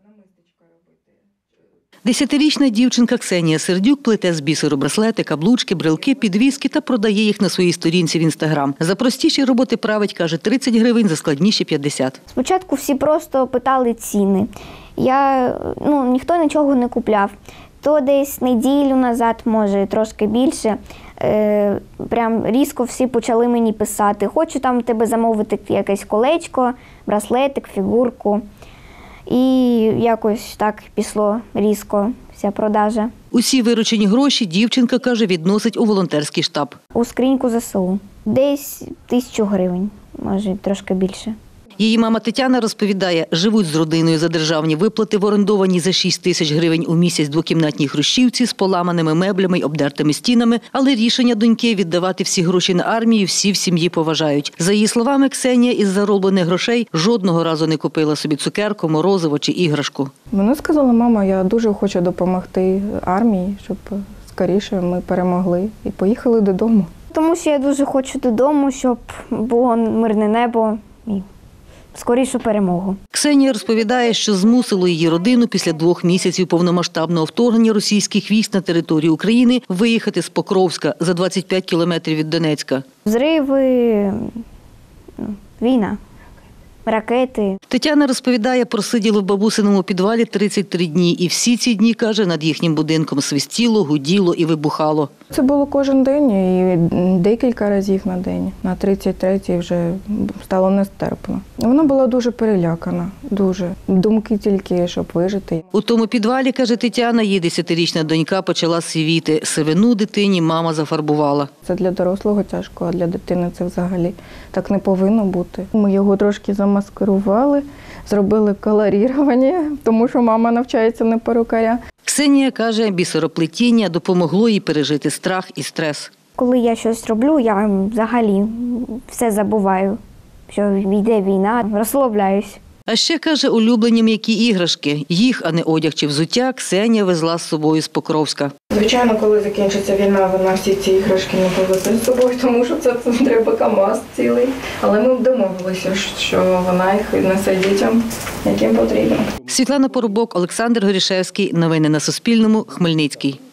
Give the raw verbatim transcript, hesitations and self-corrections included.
Десятирічна дівчинка Ксенія Сердюк плете з бісеру браслети, каблучки, брелки, підвіски та продає їх на своїй сторінці в Інстаграм. За простіші роботи править, каже, тридцять гривень, за складніші – п'ятдесят. Спочатку всі просто питали ціни. Я, ну, ніхто нічого не купляв. То десь неділю назад, може, трошки більше, е, прям різко всі почали мені писати. Хочу там тебе замовити якесь колечко, браслетик, фігурку. І якось так пішло різко вся продажа. Усі виручені гроші дівчинка, каже, відносить у волонтерський штаб. У скриньку зе се у. Десь тисячу гривень, може трошки більше. Її мама Тетяна розповідає, живуть з родиною за державні виплати в орендованій за шість тисяч гривень у місяць двокімнатній хрущівці з поламаними меблями й обдертими стінами, але рішення доньки віддавати всі гроші на армію всі в сім'ї поважають. За її словами, Ксенія із зароблених грошей жодного разу не купила собі цукерку, морозиво чи іграшку. Вона сказала, мама, я дуже хочу допомогти армії, щоб скоріше ми перемогли і поїхали додому. Тому що я дуже хочу додому, щоб було мирне небо і скорішу перемогу. Ксенія розповідає, що змусило її родину після двох місяців повномасштабного вторгнення російських військ на територію України виїхати з Покровська за двадцять п'ять кілометрів від Донецька. Взриви, війна, ракети. Тетяна розповідає, просиділа в бабусиному підвалі тридцять три дні. І всі ці дні, каже, над їхнім будинком свистіло, гуділо і вибухало. Це було кожен день і декілька разів на день. На тридцять третій вже стало нестерпно. Вона була дуже перелякана, дуже. Думки тільки, щоб вижити. У тому підвалі, каже Тетяна, її десятирічна донька почала сивіти. Сивину дитині мама зафарбувала. Це для дорослого тяжко, а для дитини це взагалі так не повинно бути. Ми його трошки замаскирували, зробили колорірування, тому що мама навчається на перукаря. Ксенія каже, бісероплетіння допомогло їй пережити страх і стрес. Коли я щось роблю, я взагалі все забуваю, що йде війна, розслабляюсь. А ще, каже, улюблені м'які іграшки. Їх, а не одяг чи взуття, Ксенія везла з собою з Покровська. Звичайно, коли закінчиться війна, вона всі ці іграшки не повезе з собою, тому що це треба КАМАЗ цілий. Але ми домовилися, що вона їх віднесе дітям, яким потрібно. Світлана Поробок, Олександр Горішевський. Новини на Суспільному. Хмельницький.